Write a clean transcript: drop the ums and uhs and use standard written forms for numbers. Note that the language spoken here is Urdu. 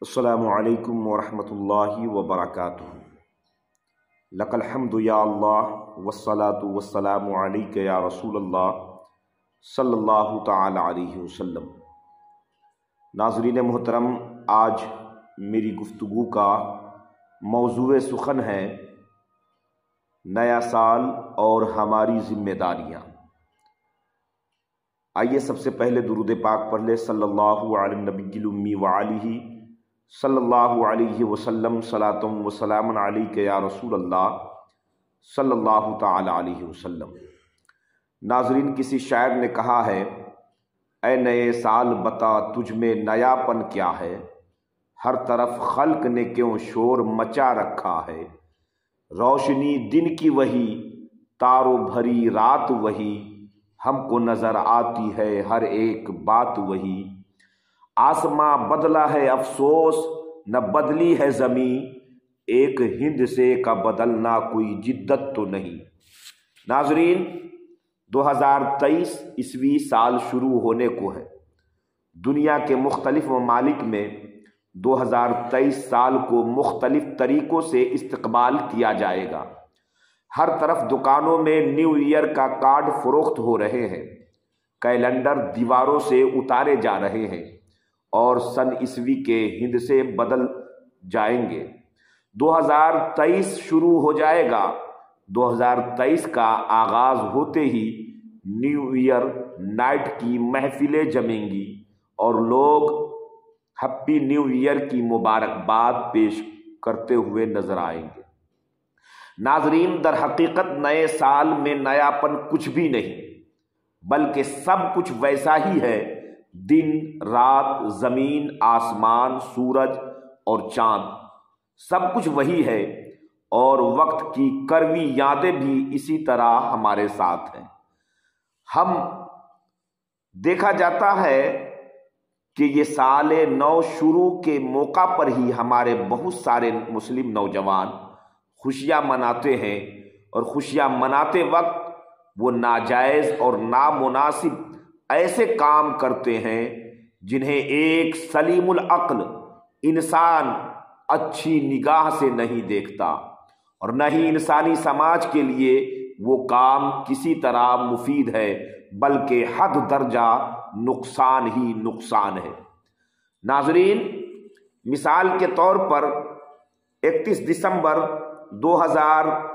السلام علیکم ورحمۃ اللہ وبرکاتہ۔ لک الحمد یا اللہ والصلاۃ والسلام علیک یا رسول اللہ صلی اللہ تعالی علیہ وسلم۔ ناظرین محترم، آج میری گفتگو کا موضوع سخن ہے نیا سال اور ہماری ذمہ داریاں۔ آئیے سب سے پہلے درود پاک پڑھ لے صلی اللہ علی النبی الامی وآلہ صلی اللہ علیہ وسلم، صلاۃ و سلام علیک یا رسول اللہ صلی اللہ تعالی علیہ وسلم۔ ناظرین، کسی شاعر نے کہا ہے، اے نئے سال بتا تجھ میں نیا پن کیا ہے، ہر طرف خلق نے کیوں شور مچا رکھا ہے، روشنی دن کی وہی تاروں بھری رات وہی، ہم کو نظر آتی ہے ہر ایک بات وہی، آسماں بدلا ہے افسوس نہ بدلی ہے زمین، ایک ہند سے کا بدلنا کوئی جدت تو نہیں۔ ناظرین، 2023 عیسوی سال شروع ہونے کو ہے۔ دنیا کے مختلف ممالک میں 2023 سال کو مختلف طریقوں سے استقبال کیا جائے گا۔ ہر طرف دکانوں میں نیو ایئر کا کارڈ فروخت ہو رہے ہیں، کیلنڈر دیواروں سے اتارے جا رہے ہیں اور سن عیسوی کے ہند سے بدل جائیں گے۔ 2023 شروع ہو جائے گا۔ 2023 کا آغاز ہوتے ہی نیو ایئر نائٹ کی محفلیں جمیں گی اور لوگ ہیپی نیو ایئر کی مبارکباد پیش کرتے ہوئے نظر آئیں گے۔ ناظرین، در حقیقت نئے سال میں نیا پن کچھ بھی نہیں، بلکہ سب کچھ ویسا ہی ہے۔ دن رات، زمین آسمان، سورج اور چاند، سب کچھ وہی ہے، اور وقت کی کڑوی یادیں بھی اسی طرح ہمارے ساتھ ہیں۔ ہم دیکھا جاتا ہے کہ یہ سال نو شروع کے موقع پر ہی ہمارے بہت سارے مسلم نوجوان خوشیاں مناتے ہیں، اور خوشیاں مناتے وقت وہ ناجائز اور نامناسب ایسے کام کرتے ہیں جنہیں ایک سلیم العقل انسان اچھی نگاہ سے نہیں دیکھتا، اور نہ ہی انسانی سماج کے لیے وہ کام کسی طرح مفید ہے، بلکہ حد درجہ نقصان ہی نقصان ہے۔ ناظرین، مثال کے طور پر 31 دسمبر 2023